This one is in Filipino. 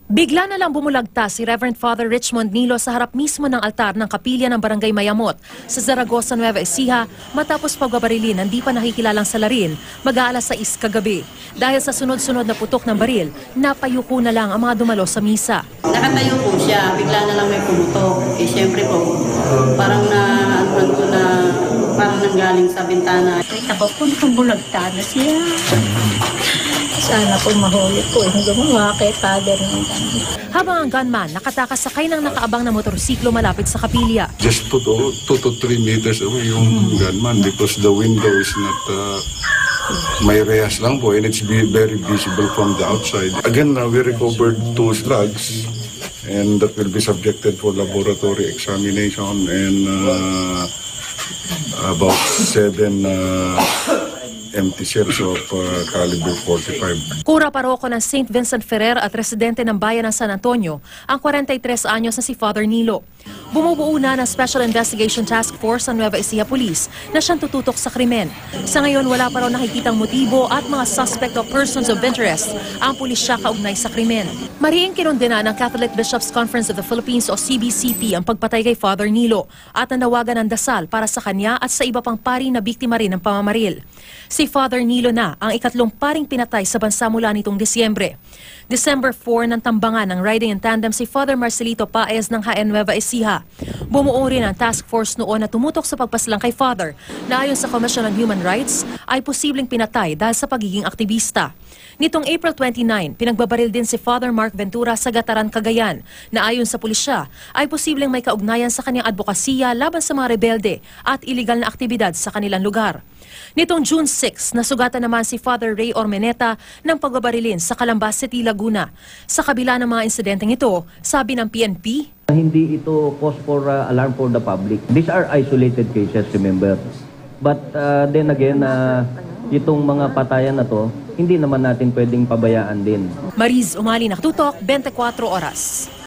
Bigla na lang bumulagta si Reverend Father Richmond Nilo sa harap mismo ng altar ng kapilya ng Barangay Mayamot sa Zaragoza, Nueva Ecija matapos pagbabarilin ng di pa nakikilalang salarin mag-aalas 6 kagabi. Dahil sa sunod-sunod na putok ng baril, napayuko na lang ang mga dumalo sa misa. Nakatayo po siya, bigla na lang may pumutok. Eh siyempre po, parang parang nanggaling sa bintana. Kita ko kung bulagta na siya. Sana po mahuli ko yung gumawa kay Father ng ganun. Habang ang gunman nakatakas sakay ng nakaabang na motorsiklo malapit sa kapilya. Just 2 to 3 meters away yung gunman because the window is not may rehas lang po and it's very visible from the outside. Again, we recovered 2 slugs and that will be subjected for laboratory examination and about 7 empty shells of caliber 45. Kura paroko ng St. Vincent Ferrer at residente ng bayan ng San Antonio ang 43 anyos na si Father Nilo. Bumubuo na ng Special Investigation Task Force ang Nueva Ecija Police na siyang tututok sa krimen. Sa ngayon wala pa raw nakikitang motibo at mga suspect of persons of interest ang pulisya kaugnay sa krimen. Mariing kinundena ng Catholic Bishops Conference of the Philippines o CBCP ang pagpatay kay Father Nilo at nanawagan ng dasal para sa kanya at sa iba pang pari na biktima rin ng pamamaril. Si Father Nilo na ang ikatlong paring pinatay sa bansa mula nitong Disyembre. December 4 ng tambangan ng riding in tandem si Father Marcelito Paez ng HN Nueva Ecija. Bumuo rin ang task force noon na tumutok sa pagpaslang kay Father na ayon sa Commission on Human Rights ay posibleng pinatay dahil sa pagiging aktivista. Nitong April 29, pinagbabaril din si Father Mark Ventura sa Gataran, Cagayan na ayon sa pulisya ay posibleng may kaugnayan sa kanyang advokasya laban sa mga rebelde at iligal na aktibidad sa kanilang lugar. Nitong June 6, nasugatan naman si Father Ray Ormeneta ng pagbabarilin sa Calambas City, Laguna. Sa kabila ng mga insidenteng ito, sabi ng PNP, hindi ito cause for alarm for the public. These are isolated cases, remember. But then again, itong mga patayan na to, hindi naman natin pwedeng pabayaan din. Mariz Umali, Nakatutok, 24 Oras.